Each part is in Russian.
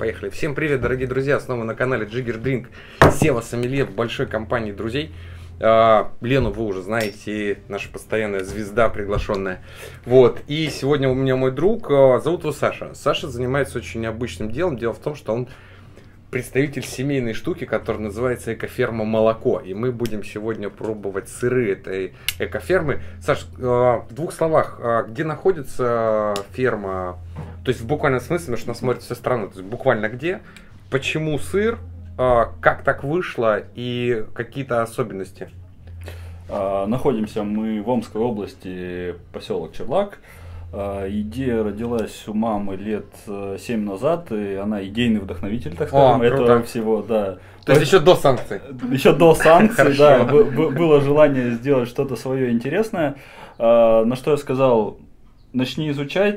Поехали. Всем привет, дорогие друзья. Снова на канале Jigger Drink. Сева Сомелье в большой компании друзей. Лену вы уже знаете, наша постоянная звезда приглашенная. Вот. И сегодня у меня мой друг, зовут его Саша. Саша занимается очень необычным делом. Дело в том, что он представитель семейной штуки, которая называется экоферма молоко. И мы будем сегодня пробовать сыры этой экофермы. Саш, в двух словах, где находится ферма? То есть в буквальном смысле, потому что нас смотрит вся страна. То есть буквально где? Почему сыр? Как так вышло и какие-то особенности? Находимся мы в Омской области, поселок Черлак. Идея родилась у мамы лет 7 назад, и она идейный вдохновитель, так скажем, этого всего, да. То есть еще до санкций? Еще до санкций, да, было желание сделать что-то свое интересное, на что я сказал: начни изучать,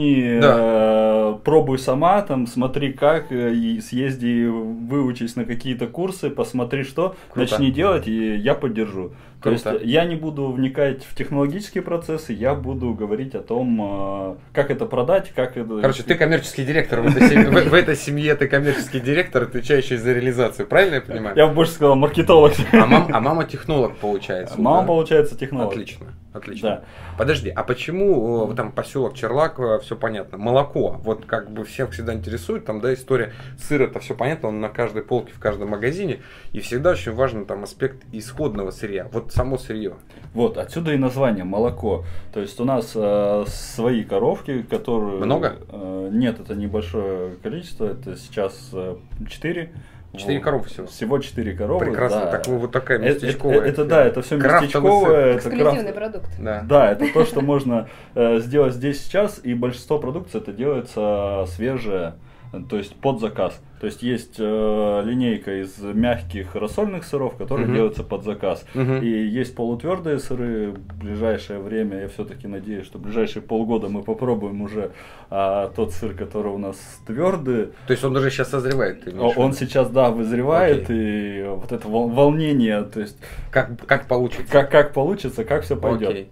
пробуй сама, там, смотри как, и съезди, выучись на какие-то курсы, посмотри что, начни делать, и я поддержу. То есть я не буду вникать в технологические процессы, я буду говорить о том, как это продать, как это... Короче, ты коммерческий директор в этой семье, ты коммерческий директор, отвечающий за реализацию, правильно я понимаю? Я бы больше сказал маркетолог. А мама технолог получается? Мама получается технолог. Отлично. Да. Подожди, а почему там поселок Черлак, все понятно, молоко, вот как бы всех всегда интересует, там, да, история сыра, это все понятно, он на каждой полке, в каждом магазине, и всегда очень важен там аспект исходного сырья, вот само сырье. Вот, отсюда и название молоко, то есть у нас свои коровки, которые... Много? Нет, это небольшое количество, это сейчас 4. 4 коровы всего? Всего 4 коровы. Прекрасно, да. так вот такая местечковая. Это все местечковое. Эксклюзивный продукт. Да, это то, что можно сделать здесь сейчас, и большинство продукции это делается свежее, то есть под заказ. То есть есть линейка из мягких рассольных сыров, которые делаются под заказ. И есть полутвердые сыры. В ближайшее время, я все-таки надеюсь, что в ближайшие полгода мы попробуем уже тот сыр, который у нас твердый. То есть он уже сейчас созревает? Он сейчас, да, вызревает. Окей. И вот это волнение, то есть... Как получится? Как получится, как все пойдет. Окей.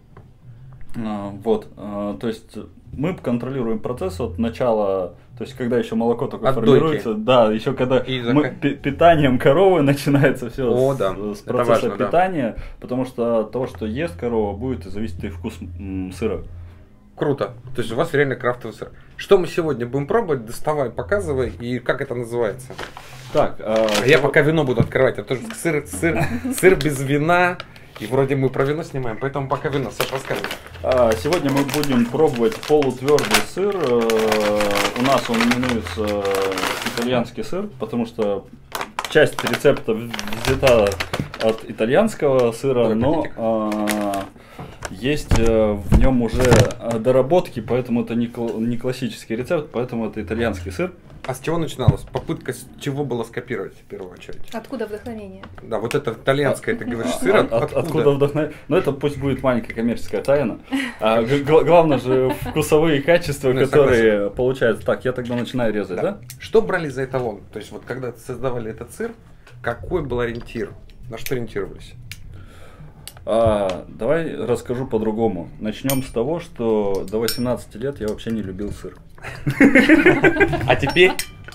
Вот, то есть мы контролируем процесс от начала, то есть когда еще молоко только формируется, да, еще когда питанием коровы начинается все с процесса питания, потому что от того, что ест корова, будет зависеть и вкус сыра. Круто, то есть у вас реально крафтовый сыр. Что мы сегодня будем пробовать? Доставай, показывай, и как это называется? Так, я пока вино буду открывать, а то сыр без вина. И вроде мы про вино снимаем, поэтому пока вино. Саша, рассказывай. Сегодня мы будем пробовать полутвердый сыр. У нас он именуется итальянский сыр, потому что часть рецепта взята от итальянского сыра, но есть в нем уже доработки, поэтому это не классический рецепт, поэтому это итальянский сыр. А с чего начиналась? Попытка с чего было скопировать в первую очередь? Откуда вдохновение? Да, вот это итальянское, ты говоришь, сыр, откуда вдохновение? Но это пусть будет маленькая коммерческая тайна. Главное же вкусовые качества, которые получаются. Так, я тогда начинаю резать, да? Что брали за эталон? То есть вот когда создавали этот сыр, какой был ориентир? На что ориентировались? Давай расскажу по-другому. Начнем с того, что до 18 лет я вообще не любил сыр. А теперь?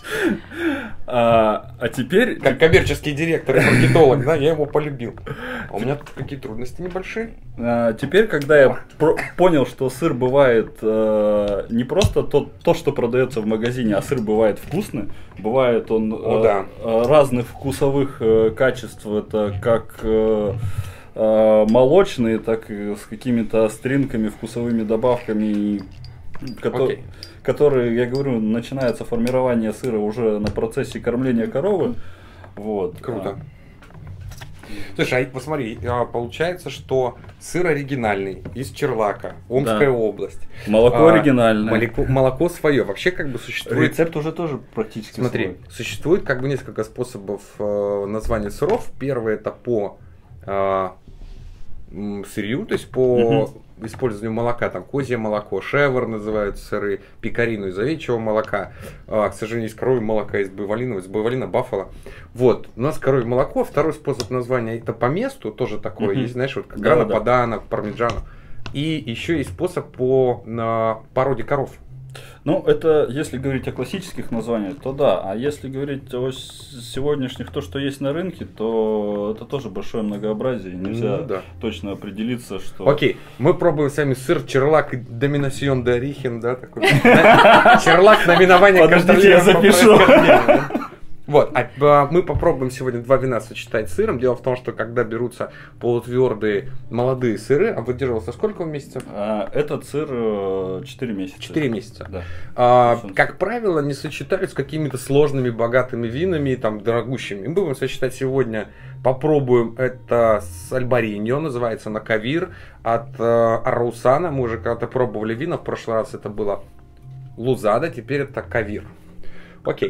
А теперь... Как коммерческий директор и маркетолог, да, я его полюбил. У меня тут какие трудности небольшие. Теперь, когда я понял, что сыр бывает не просто то, что продается в магазине, а сыр бывает вкусный, бывает он разных вкусовых качеств, это как... молочные, так и с какими-то остринками, вкусовыми добавками, которые, я говорю, начинается формирование сыра уже на процессе кормления коровы. Вот. Круто. Слушай, а посмотри, получается, что сыр оригинальный, из Черлака, Омская область. Молоко оригинальное. Молоко свое. Вообще как бы существует... Рецепт уже тоже практически свой. Существует как бы несколько способов названия сыров. Первый это по сырью, то есть по использованию молока, там козье молоко, шевр называют сыры, пекарину из овечьего молока, к сожалению, из коровьего молока, из буйволина, баффало. Вот, у нас коровье молоко, второй способ названия это по месту, тоже такое есть, знаешь, вот грана падано, пармиджано. И еще есть способ по породе коров. Ну, это если говорить о классических названиях, то да. А если говорить о сегодняшних, то, что есть на рынке, то это тоже большое многообразие. Нельзя точно определиться, что... Окей, мы пробуем с вами сыр Черлак Доминасьон де Орихен, да, такой. Черлак наименование. Подождите, я запишу. Вот, мы попробуем сегодня два вина сочетать с сыром. Дело в том, что когда берутся полутвердые молодые сыры, а выдерживался сколько в месяце? Этот сыр 4 месяца. 4 месяца. Да. Как правило, не сочетают с какими-то сложными, богатыми винами, там, дорогущими. Мы будем сочетать сегодня, попробуем это с Альбариньо, называется Накавир, от Араусана. Мы уже когда-то пробовали вина, в прошлый раз это было Лузада, теперь это Кавир. Окей.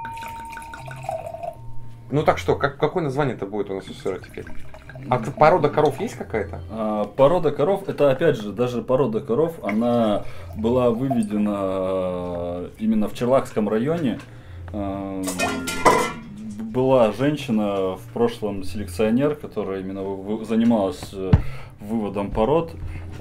Ну так что, какое название-то будет у нас у сыра теперь? А порода коров есть какая-то? Порода коров, это опять же, даже порода коров, она была выведена именно в Черлакском районе. Была женщина в прошлом селекционер, которая именно занималась выводом пород.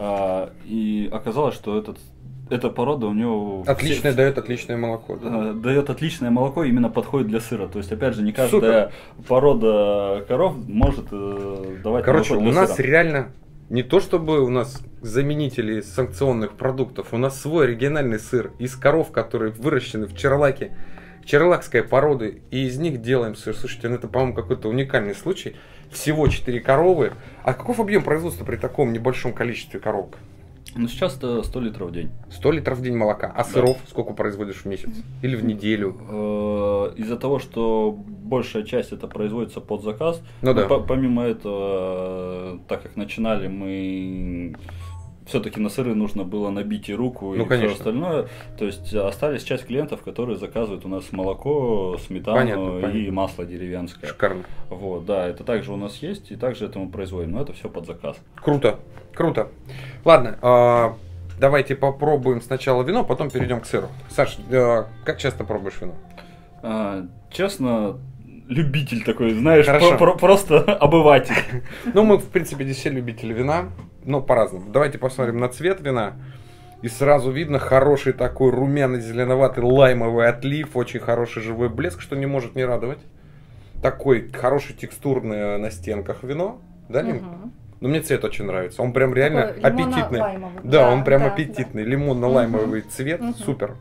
И оказалось, что эта порода у него... Дает отличное молоко. Да? Дает отличное молоко, именно подходит для сыра. То есть, опять же, не каждая порода коров может давать молоко для сыра. У нас реально не то, чтобы у нас заменители санкционных продуктов, у нас свой региональный сыр из коров, которые выращены в Черлаке, черлакской породы, и из них делаем сыр. Слушайте, это, по-моему, какой-то уникальный случай. Всего 4 коровы. А каков объем производства при таком небольшом количестве коровок? Ну, сейчас это 100 литров в день. 100 литров в день молока. А сыров сколько производишь в месяц? Или в неделю? Из-за того, что большая часть это производится под заказ, помимо этого, так как начинали мы... Все-таки на сыры нужно было набить и руку, и все остальное. То есть остались часть клиентов, которые заказывают у нас молоко, сметану и масло деревенское. Шикарно. Вот, да, это также у нас есть, и также это мы производим, но это все под заказ. Круто, круто. Ладно, давайте попробуем сначала вино, потом перейдем к сыру. Саш, как часто пробуешь вино? Честно, любитель такой, знаешь, просто обыватель. Ну, мы, в принципе, здесь все любители вина, но по-разному. Давайте посмотрим на цвет вина. И сразу видно хороший такой румяно-зеленоватый лаймовый отлив, очень хороший живой блеск, что не может не радовать. Такой хороший текстурный на стенках вино. Да, Лин? Но мне цвет очень нравится. Он прям реально аппетитный. Да, он прям аппетитный. Лимонно-лаймовый цвет. Супер.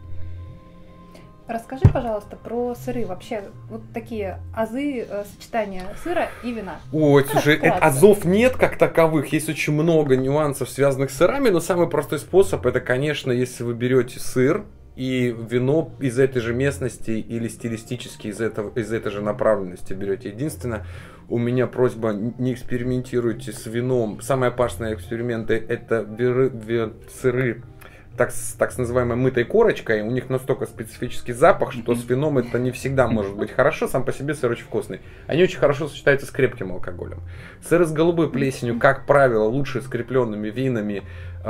Расскажи, пожалуйста, про сыры. Вообще, вот такие азы сочетания сыра и вина. Ой, слушай, азов нет как таковых. Есть очень много нюансов, связанных с сырами. Но самый простой способ, это, конечно, если вы берете сыр и вино из этой же местности или стилистически из этой же направленности берете. Единственное, у меня просьба, не экспериментируйте с вином. Самые опасные эксперименты — это сыры так с называемой мытой корочкой. У них настолько специфический запах, что с вином это не всегда может быть хорошо. Сам по себе сыр очень вкусный. Они очень хорошо сочетаются с крепким алкоголем. Сыры с голубой плесенью, как правило, лучше с крепленными винами,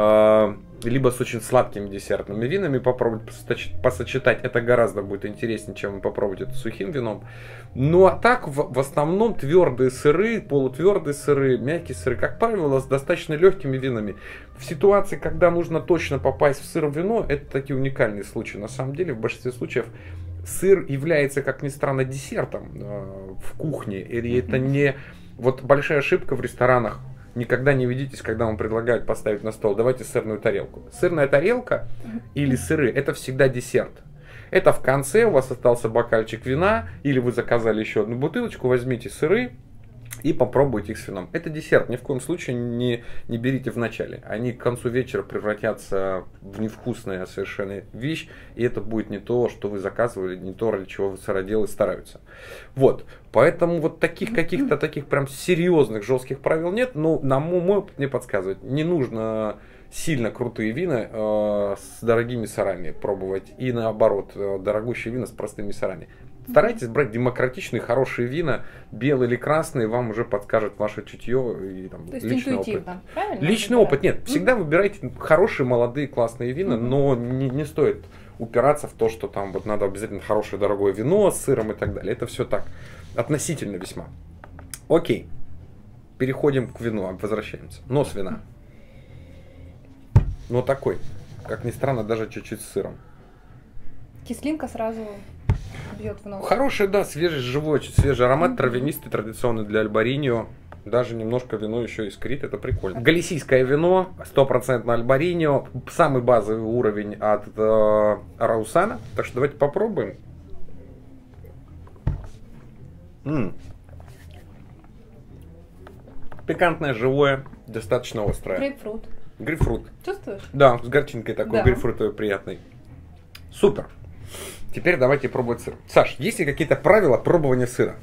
либо с очень сладкими десертными винами попробовать посочетать. Это гораздо будет интереснее, чем вы попробуете это сухим вином. Ну а так, в основном твердые сыры, полутвердые сыры, мягкие сыры, как правило, с достаточно легкими винами. В ситуации, когда нужно точно попасть в сыр в вино, это такие уникальные случаи. На самом деле, в большинстве случаев сыр является, как ни странно, десертом в кухне. Или это не... Вот большая ошибка в ресторанах. Никогда не ведитесь, когда вам предлагают поставить на стол: давайте сырную тарелку. Сырная тарелка или сыры — это всегда десерт. Это в конце у вас остался бокальчик вина, или вы заказали еще одну бутылочку, возьмите сыры и попробуйте их с вином. Это десерт, ни в коем случае не берите в начале. Они к концу вечера превратятся в невкусную совершенно вещь, и это будет не то, что вы заказывали, не то, ради чего вы сыроделы стараются. Вот, поэтому вот каких-то таких прям серьезных жестких правил нет, но на мой опыт мне подсказывает, не нужно сильно крутые вина с дорогими сырами пробовать, и наоборот, дорогущие вина с простыми сырами. Старайтесь брать демократичные, хорошие вина, белые или красные, вам уже подскажет ваше чутье и там, личный опыт. Правильно? Личный опыт, нет, всегда выбирайте хорошие, молодые, классные вина, но не стоит упираться в то, что там вот надо обязательно хорошее, дорогое вино с сыром и так далее. Это все так, относительно весьма. Окей, переходим к вину, возвращаемся. Нос вина. Но такой, как ни странно, даже чуть-чуть с сыром. Кислинка сразу бьет в нос. Хороший, да, свежий, живой, очень свежий аромат, травянистый, традиционный для Альбариньо. Даже немножко вино еще искрит, это прикольно. Галисийское вино, 100% Альбариньо, самый базовый уровень от Раусана. Так что давайте попробуем. Пикантное, живое, достаточно острое. Грейпфрут. Грейпфрут. Чувствуешь? Да, с горчинкой такой, Да. грейпфрутовый приятный. Супер. Теперь давайте пробовать сыр. Саш, есть ли какие-то правила пробования сыра?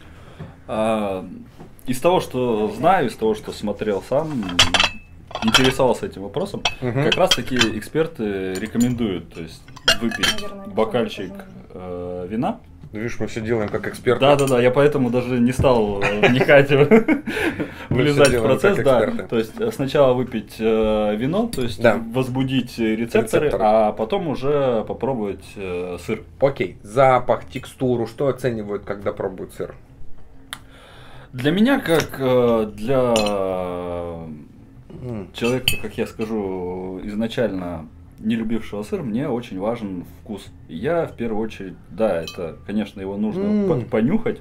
Из того, что знаю, из того, что смотрел сам, интересовался этим вопросом, Мгм. как раз таки эксперты рекомендуют, то есть выпить Наверное, бокальчик вина. Видишь, мы все делаем как эксперты. Да, я поэтому даже не стал вникать, влезать в делаем процесс, как да. эксперты. То есть сначала выпить вино, то есть Да. возбудить рецепторы, Рецепторы. а потом уже попробовать сыр. Окей, запах, текстуру, что оценивают, когда пробуют сыр? Для меня, как для человека, как я скажу, изначально не любившего сыр, мне очень важен вкус. И я в первую очередь, да, это, конечно, его нужно понюхать.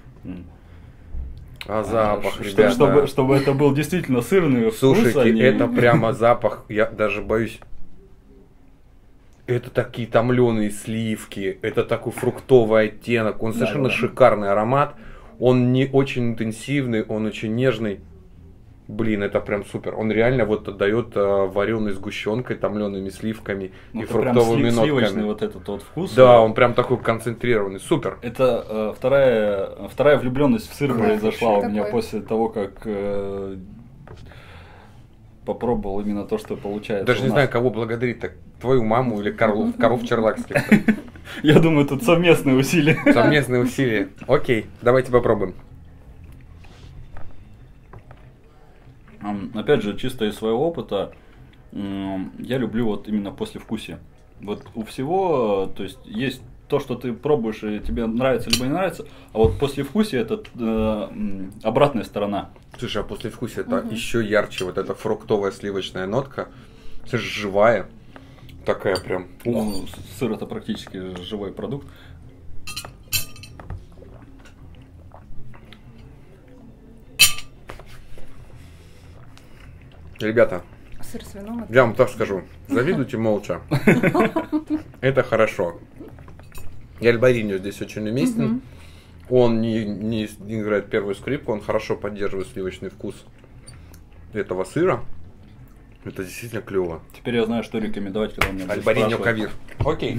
А запах, Ш- ребята. чтобы это был действительно сырный вкус. Слушайте, а не- это прямо запах, я даже боюсь. Это такие томленые сливки, это такой фруктовый оттенок, он Да, совершенно да. шикарный аромат, он не очень интенсивный, он очень нежный. Блин, это прям супер. Он реально вот отдает вареной сгущенкой, томлеными сливками Ну, и это прям фруктовыми сливочный нотками. вот этот вот вкус. Да, он прям такой концентрированный, супер. Это вторая влюбленность в сыр Да, произошла у такой. меня после того, как попробовал именно то, что получается. Даже у не нас. знаю, кого благодарить, так твою маму или коров черлакских. Я думаю, тут совместные усилия. Совместные усилия. Окей, давайте попробуем. Опять же, чисто из своего опыта, я люблю вот именно послевкусие. Вот у всего, то есть есть то, что ты пробуешь и тебе нравится либо не нравится, а вот послевкусие это обратная сторона. Слушай, а послевкусие это еще ярче, вот эта фруктовая сливочная нотка, это же живая, такая прям. Ну, сыр это практически живой продукт. Ребята, Сыр с вином. я вам так скажу, завидуйте молча. Это хорошо. И Альбариньо здесь очень уместен. Он не играет первую скрипку, он хорошо поддерживает сливочный вкус этого сыра. Это действительно клево. Теперь я знаю, что рекомендовать, когда меня будут Альбариньо спрашивать. Кавир. Окей.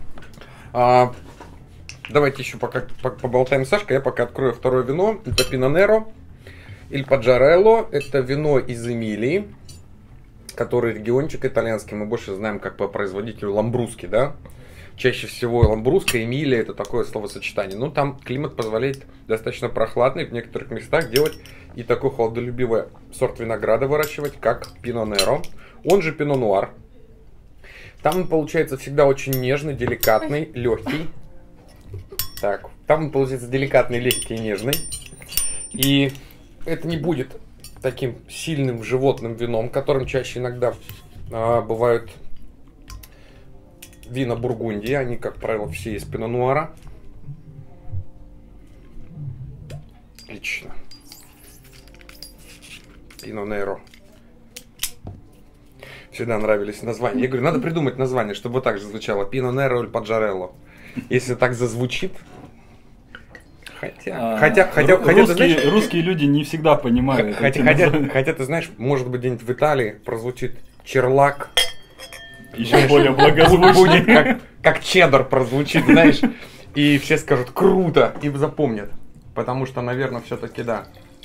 Давайте еще пока поболтаем с Сашкой. Я пока открою второе вино. Это Пино Неро. Иль Паджарелло. Это вино из Эмилии, который региончик итальянский. Мы больше знаем как по производителю Ламбруски, да? Чаще всего Ламбруска, Эмилия, это такое словосочетание. Но там климат позволяет достаточно прохладный в некоторых местах делать и такой холодолюбивый сорт винограда выращивать, как Пино Неро. Он же Пино Нуар. Там он получается всегда очень нежный, деликатный, легкий. Так, там он получается деликатный, легкий и нежный. И это не будет таким сильным животным вином, которым чаще иногда бывают вина Бургундии. Они, как правило, все из Пино Нуара. Отлично. Пино Неро. Всегда нравились названия. Я говорю, надо придумать название, чтобы вот так же звучало. Пино Неро или Паджарелло. Если так зазвучит. Хотя, ты знаешь, русские люди не всегда понимают. эти названия. хотя, ты знаешь, может быть, где-нибудь в Италии прозвучит черлак. Еще более Будет благозвучный. как чеддер прозвучит, знаешь. И все скажут круто и запомнят. Потому что, наверное, все-таки да.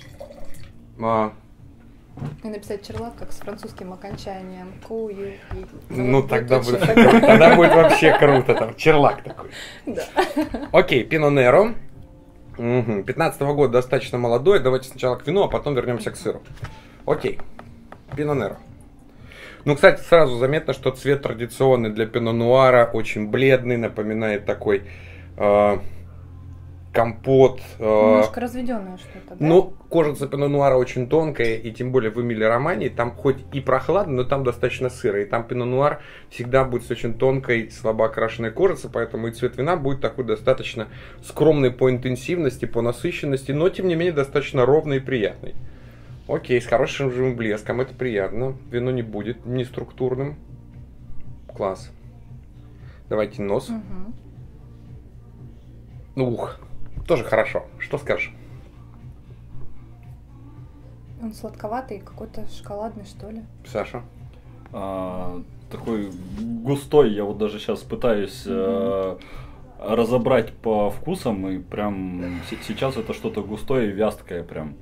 И написать черлак как с французским окончанием. Ну, тогда будет вообще круто. Там черлак такой. Да. Окей, Пино Неро. 15-го года достаточно молодой. Давайте сначала к вину, а потом вернемся к сыру. Окей. Пино Неро. Ну, кстати, сразу заметно, что цвет традиционный для Пино Нуара, очень бледный, напоминает такой компот. Немножко разведенное что-то, да? Ну, кожица пино нуара очень тонкая, и тем более в Эмилии-Романии, там хоть и прохладно, но там достаточно сыро, и там пино нуар всегда будет с очень тонкой, слабо окрашенной кожицей, поэтому и цвет вина будет такой достаточно скромный по интенсивности, по насыщенности, но тем не менее достаточно ровный и приятный. Окей, с хорошим живым блеском, это приятно, вино не будет неструктурным. Класс. Давайте нос. Ух, тоже хорошо. Что скажешь? Он сладковатый, какой-то шоколадный, что ли? Саша? Такой густой, я вот даже сейчас пытаюсь разобрать по вкусам, и прям сейчас это что-то густое и вязкое прям.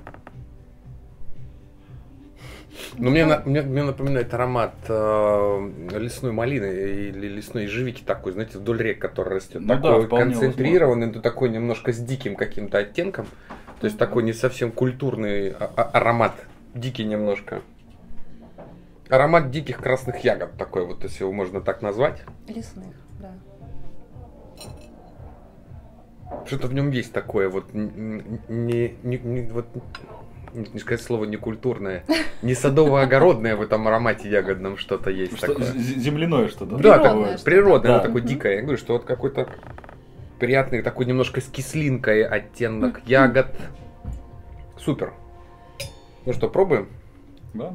Ну, мне напоминает аромат лесной малины или лесной ежевики такой, знаете, вдоль рек, который растет. Ну такой да, концентрированный, но такой немножко с диким каким-то оттенком. То есть такой не совсем культурный аромат, дикий немножко. Аромат диких красных ягод такой вот, если его можно так назвать. Лесных, да. Что-то в нем есть такое вот, не сказать слово некультурное, не садово-огородное в этом аромате ягодном что-то есть такое. Земляное что-то. Да, Природное такое природное, Да. но такое дикое. Я говорю, что вот какой-то приятный, такой немножко с кислинкой оттенок ягод. Супер. Ну что, пробуем? Да.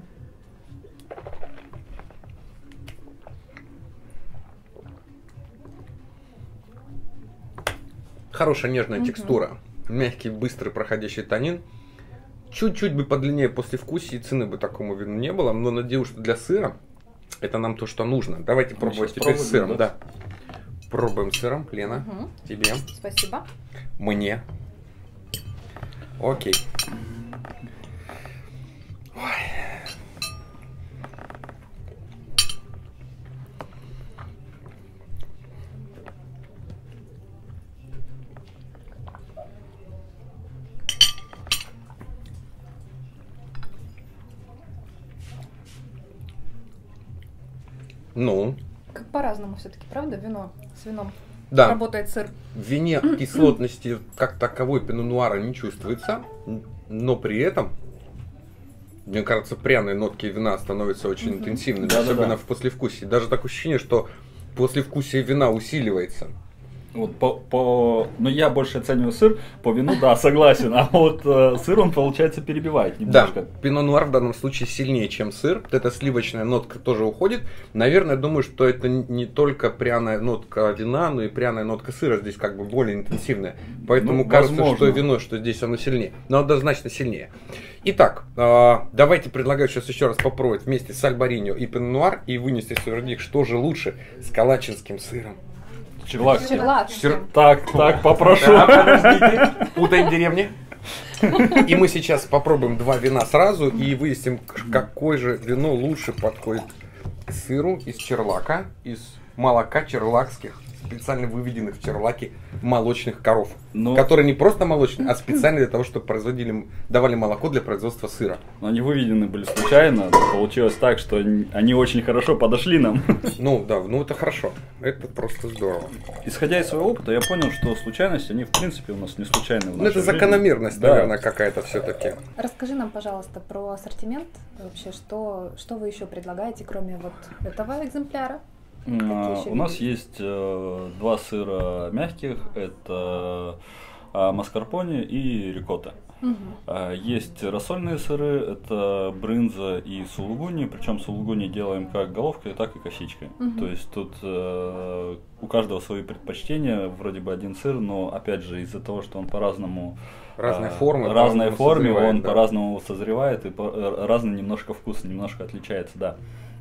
Хорошая нежная текстура. Мягкий, быстрый, проходящий танин. Чуть-чуть бы подлиннее послевкусие, цены бы такому вину не было, но надеюсь, что для сыра это нам то, что нужно. Давайте пробовать сейчас теперь с пробуем, сыром. Да. Пробуем с сыром. Лена, тебе. Спасибо. Мне. Окей. Ну, Как по-разному все-таки, правда? Вино с вином. да. Работает сыр. В вине кислотности как таковой пино нуара не чувствуется, но при этом, мне кажется, пряные нотки вина становятся очень интенсивными, Да-да-да. особенно в послевкусии. Даже такое ощущение, что послевкусие вина усиливается. Вот но я больше оцениваю сыр, по вину, да, согласен, а вот сыр он, получается, перебивает Да, немножко. пино нуар в данном случае сильнее, чем сыр. Вот эта сливочная нотка тоже уходит. Наверное, думаю, что это не только пряная нотка вина, но и пряная нотка сыра здесь как бы более интенсивная. Поэтому Ну, кажется, возможно. что вино, что здесь оно сильнее. Но однозначно сильнее. Итак, давайте предлагаю сейчас еще раз попробовать вместе с альбариньо и пино нуар и вынести свой вердикт, что же лучше с калачинским сыром. Черлакский. Черлакским. Так, попрошу. Да, подождите, путаем деревни. И мы сейчас попробуем два вина сразу и выясним, какое же вино лучше подходит к сыру из черлака, из молока черлакских, специально выведенных в черлаке молочных коров. Ну. Которые не просто молочные, а специально для того, чтобы давали молоко для производства сыра. Но они выведены были случайно. Получилось так, что они очень хорошо подошли нам. Ну да, ну это хорошо. Это просто здорово. Исходя из своего опыта, я понял, что случайности, они в принципе у нас не случайны в Ну нашей это жизни. закономерность, Да. наверное, какая-то все-таки. Расскажи нам, пожалуйста, про ассортимент. Вообще, что вы еще предлагаете, кроме вот этого экземпляра? Какие еще У нас виды? есть два сыра мягких, это маскарпоне и рикотта. Есть рассольные сыры, это брынза и сулугуни, причем сулугуни делаем как головкой, так и косичкой. То есть тут у каждого свои предпочтения, вроде бы один сыр, но опять же из-за того, что он по-разному Разные формы, разной по-разному форме, созревает, он да. по-разному созревает и разный немножко вкус, немножко отличается, да.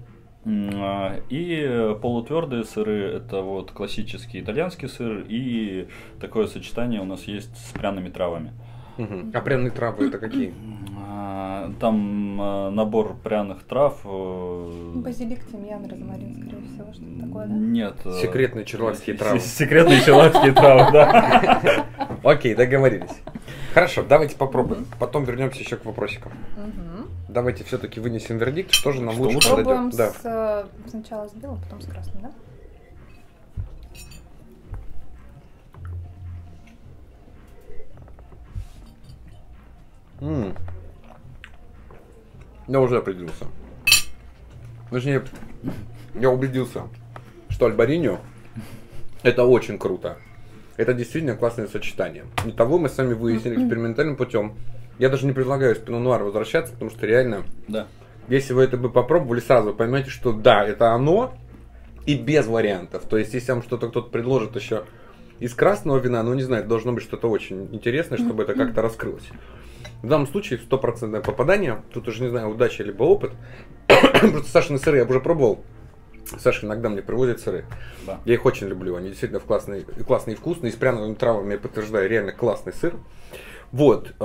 И полутвердые сыры это вот классический итальянский сыр и такое сочетание у нас есть с пряными травами. Мгм. А пряные травы это какие? Там набор пряных трав. Базилик, тимьян, розмарин, скорее всего, что-то такое, да? Нет. Секретные черлакские травы. Секретные черлакские травы, да. Окей, договорились. Хорошо, давайте попробуем. Потом вернемся еще к вопросикам. Мгм. Давайте все-таки вынесем вердикт, что же нам Что лучше лучше? Пробуем подойдет. Да. сначала с белым, потом с красным, да? Я уже определился. Точнее, я убедился, что Альбариньо это очень круто. Это действительно классное сочетание. И того мы сами выяснили экспериментальным путем. Я даже не предлагаю из Пино Нуара возвращаться, потому что реально, Да. если вы это бы попробовали, сразу вы поймете, что да, это оно, и без вариантов. То есть, если вам что-то кто-то предложит еще из красного вина, ну не знаю, должно быть что-то очень интересное, чтобы это как-то раскрылось. В данном случае 100% попадание. Тут уже не знаю, удача либо опыт. Просто Сашины сыры я уже пробовал. Саша иногда мне привозит сыры. Да. Я их очень люблю. Они действительно классные и вкусные. И с пряными травами, я подтверждаю, реально классный сыр. Вот.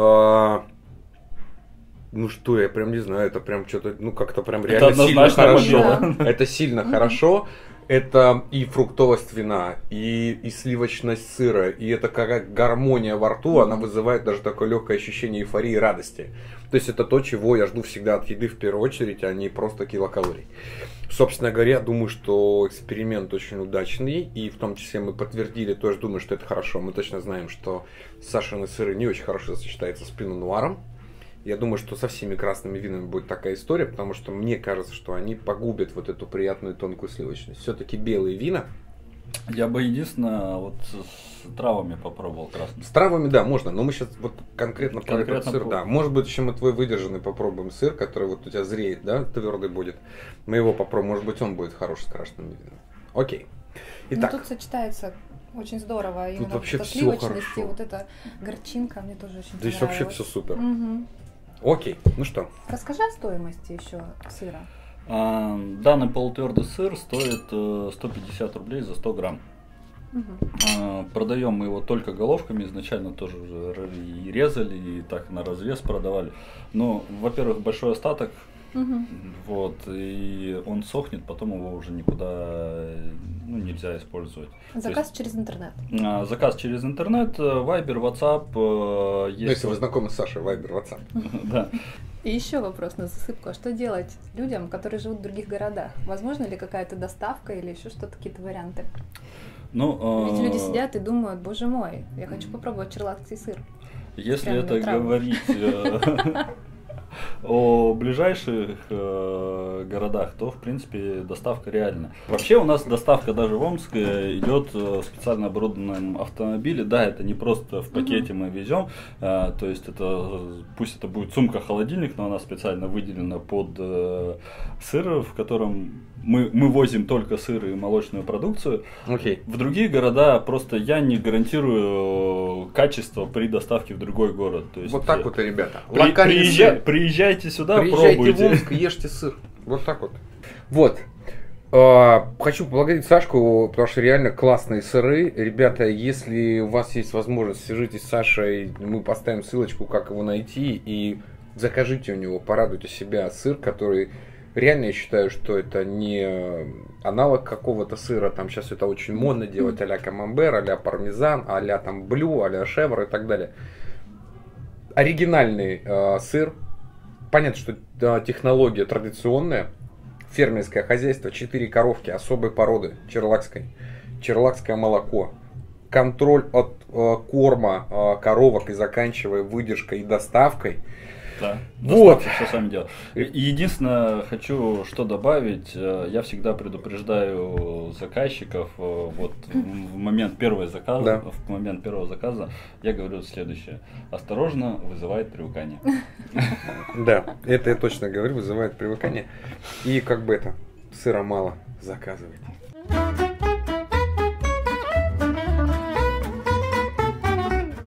Ну что, я прям не знаю, это прям что-то, ну как-то прям реально сильно хорошо. Это сильно хорошо. Это и фруктовость вина, и сливочность сыра, и это как гармония во рту, она вызывает даже такое легкое ощущение эйфории и радости. То есть это то, чего я жду всегда от еды в первую очередь, а не просто килокалорий. Собственно говоря, я думаю, что эксперимент очень удачный, и в том числе мы подтвердили, тоже думаю, что это хорошо. Мы точно знаем, что Сашины сыры не очень хорошо сочетаются с Пино Нуаром. Я думаю, что со всеми красными винами будет такая история, потому что мне кажется, что они погубят вот эту приятную тонкую сливочность. Все-таки белые вина. Я бы единственное вот с травами попробовал красный. С травами, да, можно, но мы сейчас вот конкретно про этот Конкретно сыр, да. Может быть, еще мы твой выдержанный попробуем сыр, который вот у тебя зреет, да, твердый будет. Мы его попробуем, может быть, он будет хороший с красными винами. Окей. Итак. Ну, тут сочетается очень здорово. Именно вообще вот эта всё сливочность и хорошо. вот эта горчинка мне тоже очень Здесь понравилась. вообще все супер. Мгм. Окей, ну что? Расскажи о стоимости еще сыра. Данный полутвердый сыр стоит 150 рублей за 100 грамм. Продаем мы его только головками, изначально тоже уже и резали, и так на развес продавали. Но, во-первых, большой остаток, вот, и он сохнет, потом его уже никуда нельзя использовать. Заказ через интернет. Заказ через интернет, Viber, WhatsApp. Ну, если вы знакомы с Сашей, Viber, WhatsApp. Да. И еще вопрос на засыпку. А что делать людям, которые живут в других городах? Возможно ли какая-то доставка или еще что-то, какие-то варианты? Ведь люди сидят и думают, боже мой, я хочу попробовать черлатский сыр. Если Прямо это на траву. говорить о ближайших городах, то в принципе доставка реальна. Вообще у нас доставка даже в Омск идет в специально оборудованном автомобиле. Да, это не просто в пакете мы везем, то есть это пусть это будет сумка-холодильник, но она специально выделена под сыр, в котором мы возим только сыр и молочную продукцию. Окей. В другие города просто я не гарантирую качество при доставке в другой город. То есть, Вот так вот, и ребята. Локальный приезжайте сюда, приезжайте пробуйте. в Омск, ешьте сыр. Вот так вот. Вот. Хочу поблагодарить Сашку, потому что реально классные сыры. Ребята, если у вас есть возможность, свяжитесь с Сашей, мы поставим ссылочку, как его найти, и закажите у него, порадуйте себя. Сыр, который реально я считаю, что это не аналог какого-то сыра. Там сейчас это очень модно делать а-ля камамбер, а-ля пармезан, а-ля там блю, а-ля шевр и так далее. Оригинальный сыр. Понятно, что технология традиционная. Фермерское хозяйство, 4 коровки особой породы, черлакское молоко. Контроль от корма коровок и заканчивая выдержкой и доставкой. Да, Вот. все сами делают. Единственное, хочу что добавить, я всегда предупреждаю заказчиков, вот в момент первого заказа, я говорю следующее: осторожно, вызывает привыкание. Да, это я точно говорю, вызывает привыкание. И как бы это, сыра мало, заказывайте.